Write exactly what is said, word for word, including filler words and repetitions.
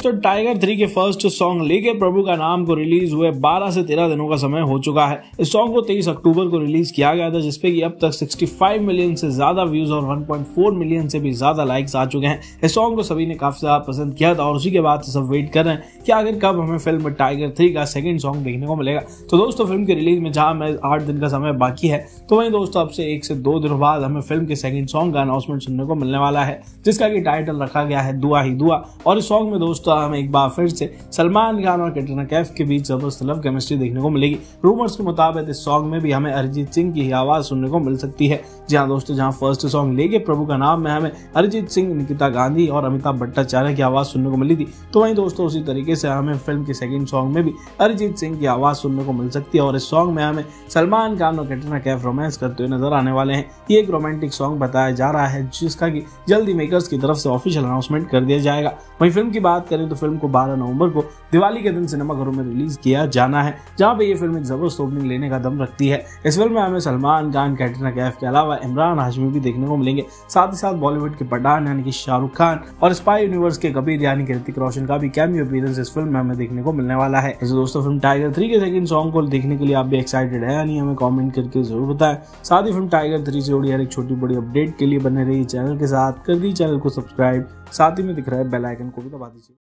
दोस्तों Tiger three के first song लेके प्रभु का नाम को रिलीज हुए बारह से तेरह दिनों का समय हो चुका है। इस सॉन्ग को तेईस अक्टूबर को रिलीज किया गया था, जिसपे कि अब तक पैंसठ मिलियन से ज्यादा व्यूज और एक पॉइंट चार मिलियन से भी ज्यादा लाइक्स आ चुके हैं। इस सॉन्ग को सभी ने काफी ज्यादा पसंद किया था और उसी के बाद से सब वेट कर रहे हैं कि आखिर कब हमें फिल्म टाइगर थ्री का सेकंड सॉन्ग देखने को मिलेगा। तो दोस्तों फिल्म की रिलीज में जहां में आठ दिन का समय बाकी है, तो वहीं दोस्तों अब से एक से दो दिनों बाद हमें फिल्म के सेकंड सॉन्ग का अनाउंसमेंट सुनने को मिलने वाला है, जिसका कि टाइटल रखा गया है दुआ ही दुआ। और इस सॉन्ग में दोस्तों हमें एक बार फिर से सलमान खान और कैटरीना कैफ के बीच जबरदस्त लव केमिस्ट्री देखने को मिलेगी। रूमर्स के मुताबिक इस सॉन्ग में भी हमें अरिजीत सिंह की आवाज सुनने को मिल सकती है। जी हाँ दोस्तों, जहां फर्स्ट सॉन्ग लेके प्रभु का नाम में हमें अरिजीत सिंह, निकिता गांधी और अमिताभ भट्टाचार्य की आवाज सुनने को मिली थी, तो वहीं दोस्तों उसी तरीके से हमें फिल्म के सेकंड सॉन्ग में भी अरिजीत सिंह की आवाज सुनने को मिल सकती है। और इस सॉन्ग में हमें सलमान खान और कैटरीना कैफ रोमांस करते हुए नजर आने वाले हैं। ये एक रोमांटिक सॉन्ग बताया जा रहा है, जिसका कि जल्दी मेकर्स की तरफ से ऑफिशियल अनाउंसमेंट कर दिया जाएगा। वहीं फिल्म की बात करें तो फिल्म को बारह नवंबर को दिवाली के दिन सिनेमाघरों में रिलीज किया जाना है, जहां पे ये फिल्म एक जबरदस्त ओपनिंग लेने का दम रखती है। इस फिल्म में हमें सलमान खान, कैटरीना कैफ के अलावा इमरान हाशमी भी देखने को मिलेंगे। साथ ही साथ बॉलीवुड के पठान यानी कि शाहरुख खान और स्पाई यूनिवर्स के कबीर यानी कि ऋतिक रोशन का भी कैमियो अपीयरेंस इस फिल्म में हमें देखने को मिलने वाला है। तो दोस्तों फिल्म टाइगर थ्री के सेकंड सॉन्ग को देखने के लिए आप भी एक्साइटेड है या नहीं, हमें कमेंट करके जरूर बताएं। साथ ही फिल्म टाइगर थ्री से जुड़ी हर एक छोटी बड़ी अपडेट के लिए बने रहिए चैनल के साथ, कर दी चैनल को सब्सक्राइब, साथ ही में दिख रहा है बेल आइकन को भी दबा दीजिए।